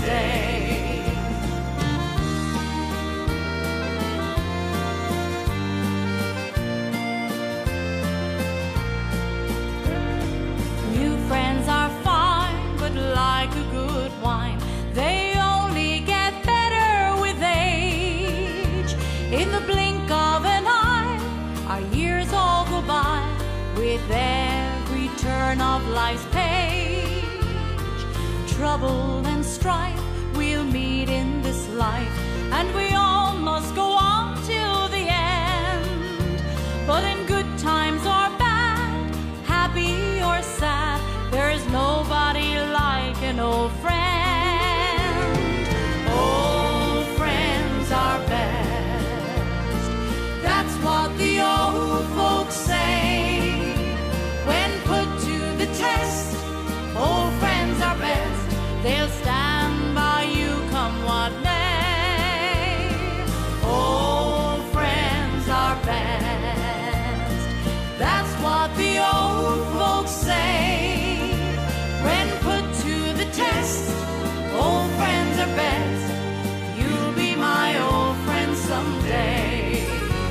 someday. New friends are fine, but like a good wine, they only get better with age. In the blink of an eye, our years all go by, with every turn of life's page. Trouble and strife we'll meet in this life, and we all must go on till the end. But in good times or bad, happy or sad, there's nobody like an old friend. Old friends are best, that's what the old folks say. When put to the test, old friends are best. They'll stand by you come what may. Old friends are best, that's what the old folks say. When put to the test, old friends are best. You'll be my old friend someday.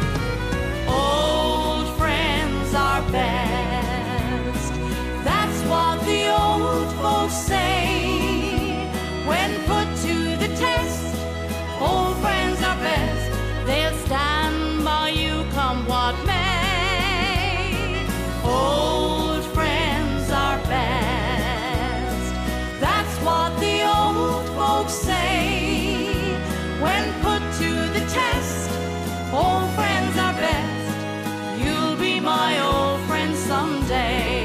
Old friends are best, that's what the old folks say. When put to the test, old friends are best. They'll stand by you come what may. Old friends are best, that's what the old folks say. When put to the test, old friends are best. You'll be my old friend someday.